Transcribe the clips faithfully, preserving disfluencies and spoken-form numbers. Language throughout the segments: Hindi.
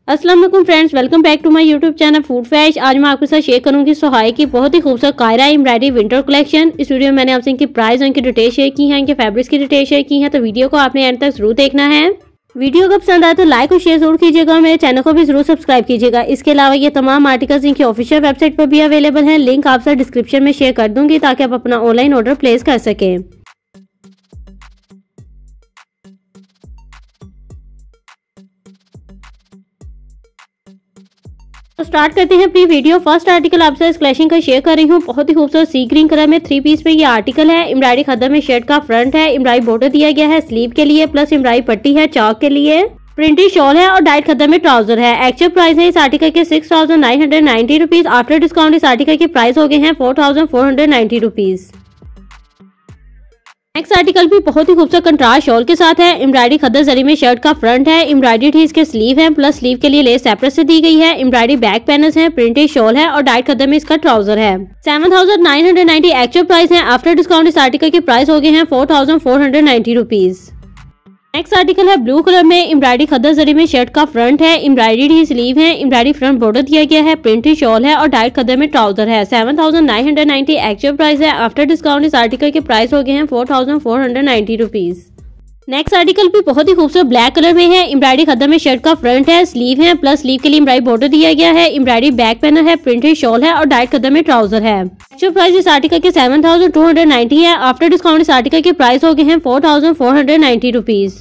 अस्सलाम वालेकुम friends, welcome back to my YouTube channel food fash. आज मैं आपके साथ शेयर करूंगी सोहाई की बहुत ही खूबसूरत कायरा एम्ब्रॉयडरी विंटर कलेक्शन। इस वीडियो में मैंने आपसे इनकी प्राइस और इनकी डिटेल शेयर की है, इनके फैब्रिक्स की डिटेल शेयर की है, तो वीडियो को आपने एंड तक जरूर देखना है। वीडियो को पसंद आए तो लाइक और शेयर जरूर कीजिएगा और मेरे चैनल को भी जरूर सब्सक्राइब कीजिएगा। इसके अलावा ये तमाम आर्टिकल्स इनकी ऑफिशियल वेबसाइट पर भी अवेलेबल हैं, लिंक आपसे डिस्क्रिप्शन में शेयर कर दूंगी ताकि आप अपना ऑनलाइन ऑर्डर प्लेस कर सकें। तो स्टार्ट करते हैं अपनी वीडियो। फर्स्ट आर्टिकल आपसे इस कलेक्शन का शेयर कर रही हूँ। बहुत ही खूबसूरत सी ग्रीन कलर में थ्री पीस में ये आर्टिकल है। एम्ब्रॉयडरी खद्दर में शर्ट का फ्रंट है, एम्ब्रॉयडरी बॉर्डर दिया गया है स्लीव के लिए, प्लस एम्ब्रॉयडरी पट्टी है चौक के लिए, प्रिंटेड शॉल है और डाइट खद्दर में ट्राउजर है। एक्चुअल प्राइस है इस आर्टिकल के six thousand nine hundred ninety rupees. After discount इस आर्टिकल के प्राइस हो गए हैं four thousand four hundred ninety rupees. Next article भी बहुत ही खूबसूरत कंट्रास्ट शॉल के साथ है। एम्ब्रॉयडरी खद्दर जरी में शर्ट का फ्रंट है, एम्ब्रॉयडरी इसके स्लीव है, प्लस स्लीव के लिए लेस सेपरेट से दी गई है, एम्ब्रॉयडरी बैक पैनल्स है, प्रिंटेड शॉल है और डाइट खद्दर में इसका ट्राउजर है। Seven thousand nine hundred ninety actual price है। आफ्टर डिस्काउंट इस आर्टिकल के प्राइस हो गए हैं four thousand four hundred ninety rupees. Next article है ब्लू कलर में एम्ब्रॉयडरी खद्दर जरी में शर्ट का फ्रंट है, एम्ब्रॉयडरी स्लीव है, एम्ब्रॉयडरी फ्रंट बॉर्डर दिया गया है, प्रिंटेड शॉल है और डाइट खद्दर में ट्राउजर है। Seven thousand nine hundred ninety actual price है। आफ्टर डिस्काउंट इस आर्टिकल के प्राइस हो गए हैं four thousand four hundred ninety rupees. Next article भी बहुत ही खूबसूरत ब्लैक कलर में है। एम्ब्रॉयडरी खद्दर में शर्ट का फ्रंट है, स्लीव है, प्लस स्लीव के लिए एम्ब्रॉयडरी बॉर्डर दिया गया है, एम्ब्रॉयडरी बैक पैनल है, प्रिंटेड शॉल है और डाइट खद्दर में ट्राउजर है। एक्चुअल प्राइस इस आर्टिकल के seven thousand two hundred ninety है। आफ्टर डिस्काउंट इस आर्टिकल के प्राइस हो गए हैं four thousand four hundred ninety rupees.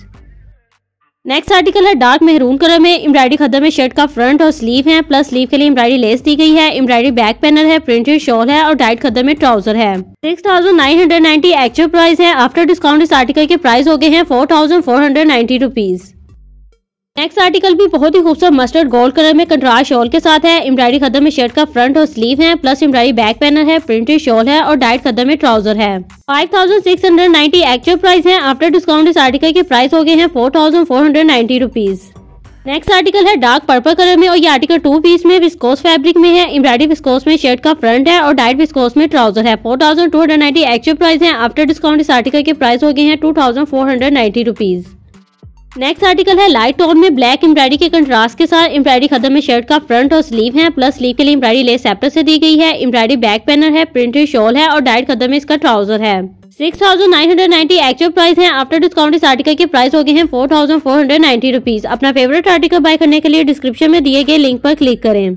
Next article है डार्क मेहरून कलर में एम्ब्रॉयडरी खद्दर में शर्ट का फ्रंट और स्लीव है, प्लस स्लीव के लिए एम्ब्रॉयडरी लेस दी गई है, एम्ब्रॉयडरी बैक पैनल है, प्रिंटेड शॉल है और डाइट खद्दर में ट्राउजर है। Six thousand nine hundred ninety actual price है। आफ्टर डिस्काउंट इस आर्टिकल के प्राइस हो गए हैं four thousand four hundred ninety rupees. Next article भी बहुत ही खूबसूरत मस्टर्ड गोल्ड कलर में कंट्रास्ट शॉल के साथ है। एम्ब्रॉयडरी खद्दर में शर्ट का फ्रंट और स्लीव है, प्लस एम्ब्रॉयडरी बैक पैनल है, प्रिंटेड शॉल है और डाइट खद्दर में ट्राउजर है। Five thousand six hundred ninety actual price है। आफ्टर डिस्काउंट इस आर्टिकल के प्राइस हो गए हैं four thousand four hundred ninety rupees. Next article है डार्क पर्पल कलर में और ये आर्टिकल टू पीस में विस्कोस फैब्रिक में है। एम्ब्रॉयडरी विस्कोस में शर्ट का फ्रंट है और डाइट विस्कोस में ट्राउजर है। Four thousand two hundred ninety actual price है। आफ्टर डिस्काउंट इस आर्टिकल के प्राइस हो गए हैं two thousand four hundred ninety rupees. Next article है लाइट टोन में ब्लैक एम्ब्रॉयडरी के कंट्रास्ट के साथ। एम्ब्रॉयडरी खद्दर में शर्ट का फ्रंट और स्लीव है, प्लस स्लीव के लिए एम्ब्रॉयडरी लेस सेपरेट से दी गई है, एम्ब्रॉयडरी बैक पैनल है, प्रिंटेड शॉल है और डाइट खद्दर में इसका ट्राउजर है। Six thousand nine hundred ninety actual price है। आफ्टर डिस्काउंट इस आर्टिकल के प्राइस हो गए हैं four thousand four hundred ninety rupees. अपना फेवरेट आर्टिकल बाय करने के लिए डिस्क्रिप्शन में दिए गए लिंक पर क्लिक करें।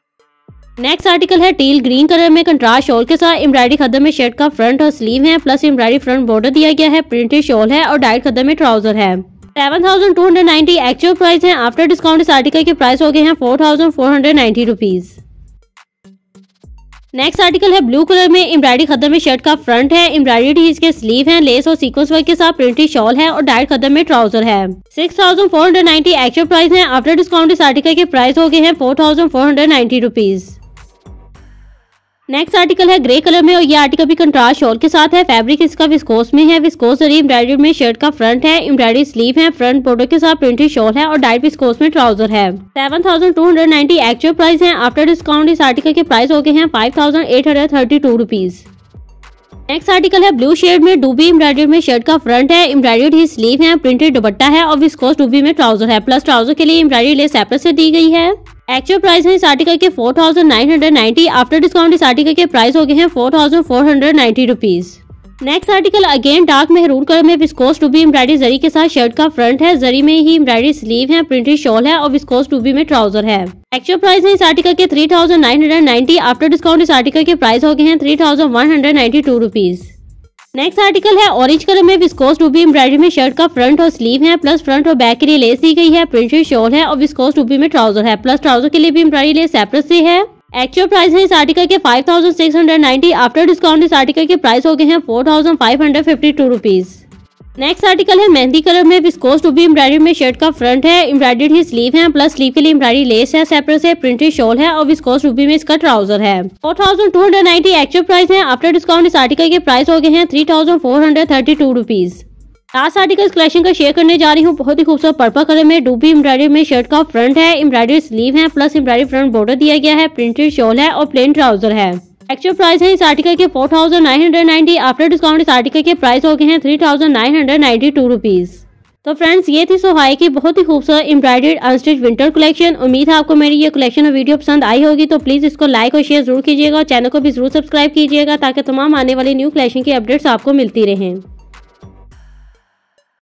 नेक्स्ट आर्टिकल है टील ग्रीन कलर में कंट्रास्ट शॉल के साथ। एम्ब्रॉयडरी खद्दर में शर्ट का फ्रंट और स्लीव है, प्लस एम्ब्रॉयडरी फ्रंट बॉर्डर दिया गया है, प्रिंटेड शॉल है और डाइट खद्दर में ट्राउजर है। Seven thousand two hundred ninety actual price है। आफ्टर डिस्काउंट इस आर्टिकल के प्राइस हो गए हैं four thousand four hundred ninety rupees. Next article है ब्लू कलर में एम्ब्रॉयडरी खद्दर में शर्ट का फ्रंट है, एम्ब्रॉयडरी इसके स्लीव है, लेस और सीक्वेंस वर्क के साथ, प्रिंटेड शॉल है और डाइट खद्दर में ट्राउजर है। Six thousand four hundred ninety actual price है। आफ्टर डिस्काउंट इस आर्टिकल के प्राइस हो गए हैं four thousand four hundred ninety rupees. Next article है ग्रे कलर में और ये आर्टिकल भी कंट्रास्ट शॉल के साथ है। फैब्रिक इसका विस्कोस में है, विस्कोस जरी एम्ब्रॉयडरी में शर्ट का फ्रंट है, एम्ब्रॉयडरी स्लीव है, फ्रंट बॉर्डर के साथ, प्रिंटेड शॉल है और डाइट विस्कोस में ट्राउजर है। Seven thousand two hundred ninety actual price है। आफ्टर डिस्काउंट इस आर्टिकल के प्राइस हो गए हैं five thousand eight hundred thirty two rupees. Next article है ब्लू शेड में डूबी एम्ब्रॉयडरी में शर्ट का फ्रंट है, एम्ब्रॉयडरी स्लीव है, प्रिंटेड दुपट्टा है और विस्कोस डूबी में ट्राउजर है, प्लस ट्राउजर के लिए एम्ब्रॉयडरी लेस सेपरेट से दी गई है। एक्चुअल प्राइस है इस आर्टिकल के four thousand nine hundred ninety. After discount इस आर्टिकल के प्राइस हो गए हैं four thousand four hundred ninety rupees. Next article again dark maroon colour में विस्कोस डूबी एम्ब्रॉयडरी जरी के साथ शर्ट का फ्रंट है, जरी में ही एम्ब्रॉयडरी स्लीव है, प्रिंटेड शॉल है और विस्कोस डूबी में ट्राउजर है। एक्चुअल प्राइस है इस आर्टिकल के three thousand nine hundred ninety. After discount इस आर्टिकल के प्राइस हो गए हैं three thousand one hundred ninety two rupees. Next article है ऑरेंज कलर में विस्कोस डूबी एम्ब्रॉयडरी में शर्ट का फ्रंट और स्लीव है, प्लस फ्रंट और बैक के लिए लेस दी गई है, प्रिंटेड शॉल है और विस्कोस डूबी में ट्राउजर है, प्लस ट्राउजर के लिए भी एम्ब्रॉयडरी लेस सेपरेट से है। एक्चुअल प्राइस है इस आर्टिकल के five thousand six hundred ninety. After discount इस आर्टिकल के प्राइस हो गए हैं four thousand five hundred fifty two rupees. Next article है मेहंदी कलर में विस्कोस डूबी एम्ब्रॉयडरी में शर्ट का फ्रंट है, एम्ब्रॉयडरी स्लीव है, प्लस स्लीव के लिए एम्ब्रॉयडरी लेस है, सेपरेट से, प्रिंटेड शॉल है और विस्कोस डूबी में इसका ट्राउजर है। Four thousand two hundred ninety actual price है। आफ्टर डिस्काउंट इस आर्टिकल के प्राइस हो गए हैं three thousand four hundred thirty two rupees. Last article collection का शेयर करने जा रही हूँ। बहुत ही खूबसूरत पर्पल कलर में डूबी एम्ब्रॉयडरी में शर्ट का फ्रंट है, एम्ब्रॉयडरी स्लीव है, प्लस एम्ब्रॉयडरी फ्रंट बॉर्डर दिया गया है, प्रिंटेड शॉल है और प्लेन ट्राउजर है। एक्चुअल प्राइस है इस आर्टिकल के four thousand nine hundred ninety. After discount इस आर्टिकल के प्राइस हो गए हैं three thousand nine hundred ninety two rupees. तो फ्रेंड्स ये थी सोहाई की बहुत ही खूबसूरत एम्ब्रॉयडर्ड अनस्टिच विंटर कलेक्शन। उम्मीद है आपको मेरी ये कलेक्शन और वीडियो पसंद आई होगी, तो प्लीज इसको लाइक और शेयर जरूर कीजिएगा और चैनल को भी जरूर सब्सक्राइब कीजिएगा ताकि तमाम आने वाली न्यू कलेक्शन की अपडेट्स आपको मिलती रहें।